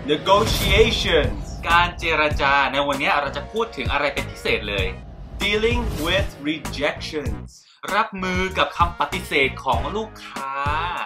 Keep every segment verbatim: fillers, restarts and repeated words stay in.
negotiations การเจรจาในวันนี้เราจะพูดถึงอะไรเป็นพิเศษเลย dealing with rejections รับมือกับคำปฏิเสธของลูกค้า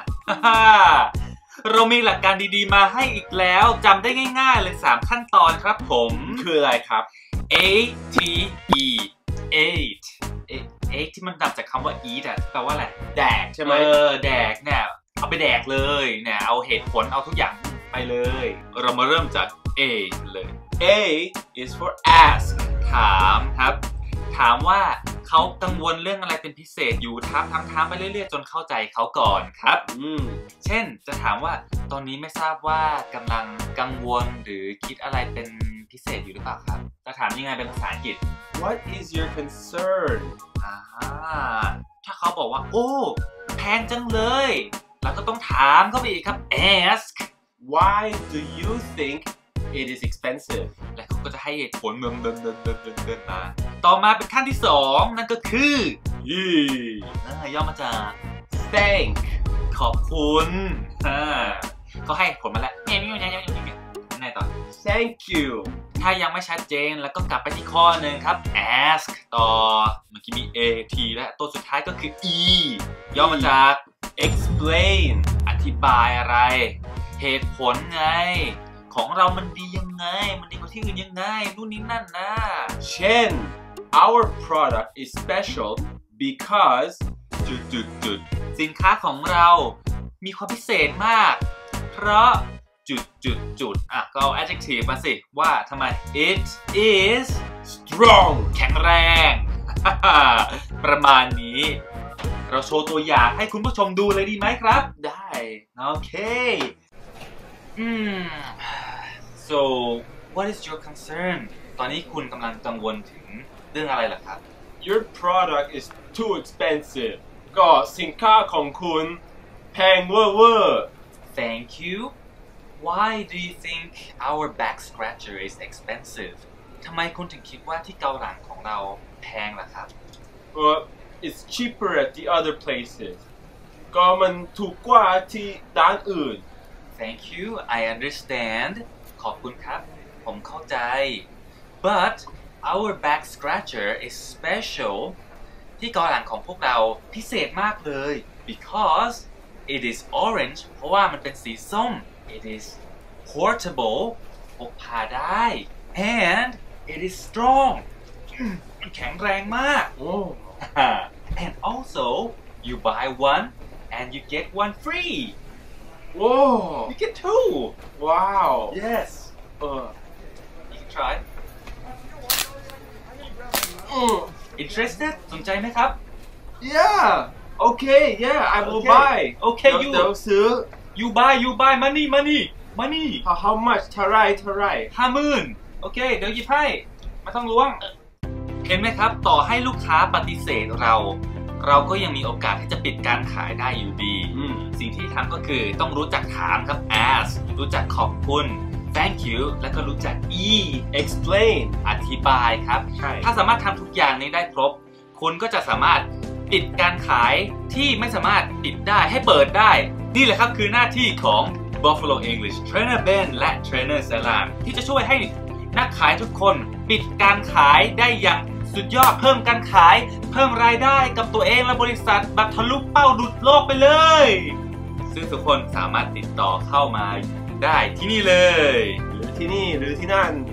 เรามีหลักการดีๆมาให้อีกแล้วจำได้ง่ายๆเลยสามขั้นตอนครับผมคืออะไรครับ A T E eight eight ที่มันดับจากคำว่า eat อะแปลว่าอะไรแดกใช่ไหมเออแดกเนี่ยเอาไปแดกเลยเนี่ยเอาเหตุผลเอาทุกอย่างไปเลยเรามาเริ่มจาก A เลย A is for ask ถามครับถามว่าเขากังวลเรื่องอะไรเป็นพิเศษอยู่ถามถามถามไปเรื่อยๆจนเข้าใจเขาก่อนครับอืมเช่นจะถามว่าตอนนี้ไม่ทราบว่ากำลังกังวลหรือคิดอะไรเป็นพิเศษอยู่หรือเปล่าครับจะถามยังไงเป็นภาษาอังกฤษ What is your concern อ่าถ้าเขาบอกว่าโอ้แพงจังเลยเราก็ต้องถามเขาไปอีกครับ ask Why do you think it is expensive และเขาก็จะให้เหตุผลเดินเดินเดินเดินเดินเดินมาต่อมาเป็นขั้นที่สองนั่นก็คือ ย่อมาจาก thank ขอบคุณเขาให้ผลมาแล้วเนี่ยนี่นี่นี่นี่ไงต่อ thank you ถ้ายังไม่ชัดเจนแล้วก็กลับไปที่ข้อหนึ่งครับ ask ต่อเมื่อกี้มี a t และตัวสุดท้ายก็คือ e ย่อมาจาก explain อธิบายอะไรเหตุผลไงของเรามันดียังไงมันดีกว่าที่อื่นยังไงนู่นนี่นั่นนะเช่น our product is special because จุดจุดจุดสินค้าของเรามีความพิเศษมากเพราะจุดจุดจุดอ่ะก็เอา adjective มาสิว่าทำไม it is strong แข็งแรง ประมาณนี้เราโชว์ตัวอย่างให้คุณผู้ชมดูเลยดีไหมครับได้โอเคอืม so what is your concern ตอนนี้คุณกำลังกังวลถึงเรื่องอะไรล่ะครับ Your product is too expensive ก็สินค้าของคุณแพงเวอร์เวอร์ Thank you Why do you think our back scratcher is expensive ทำไมคุณถึงคิดว่าที่เกาหลังของเราแพงล่ะครับ Well it's cheaper at the other places ก็มันถูกกว่าที่ร้านอื่น Thank you I understand ขอบคุณครับผมเข้าใจ But our back scratcher is special ที่เกาหลังของพวกเราพิเศษมากเลย because it is orange เพราะว่ามันเป็นสีส้ม it is portable พกพาได้ and it is strong มันแข็งแรงมาก oh. and also you buy one and you get one free Whoa! You get two! Wow! Yes! Uh. You can try. Mm. Interested? สนใจไหมครับ Yeah! Okay, yeah, I will okay. buy. Okay, you. เดี๋ยวซื้อ You buy, you buy, money, money, money. How how much? เท่าไรเท่าไรห้าหมื่นโอเคเดี๋ยวหยิบให้ไม่ต้องล้วงเห็นไหมครับต่อให้ลูกค้าปฏิเสธเราเราก็ยังมีโอกาสที่จะปิดการขายได้อยู่ดีสิ่งที่ทำก็คือต้องรู้จักถามครับ ask รู้จักขอบคุณ thank you แล้วก็รู้จัก e explain อธิบายครับถ้าสามารถทำทุกอย่างนี้ได้ครบคุณก็จะสามารถปิดการขายที่ไม่สามารถปิดได้ให้เปิดได้นี่แหละครับคือหน้าที่ของ Buffalo English Trainer Ben และ Trainer Salam ที่จะช่วยให้นักขายทุกคนปิดการขายได้อย่างสุดยอดเพิ่มการขายเพิ่มรายได้กับตัวเองและบริษัทแบบทะลุเป้าดุจโลกไปเลยซึ่งทุกคนสามารถติดต่อเข้ามาได้ที่นี่เลยหรือที่นี่หรือที่นั่น